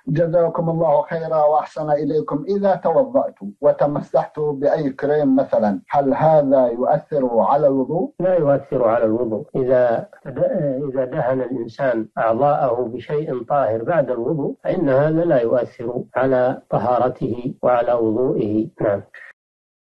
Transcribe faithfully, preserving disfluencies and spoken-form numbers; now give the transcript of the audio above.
جزاكم الله خيرا وأحسن إليكم. إذا توضأت وتمسحت بأي كريم مثلا، هل هذا يؤثر على الوضوء؟ لا يؤثر على الوضوء. إذا إذا دهن الإنسان أعضاءه بشيء طاهر بعد الوضوء فإن هذا لا يؤثر على طهارته وعلى وضوئه. نعم.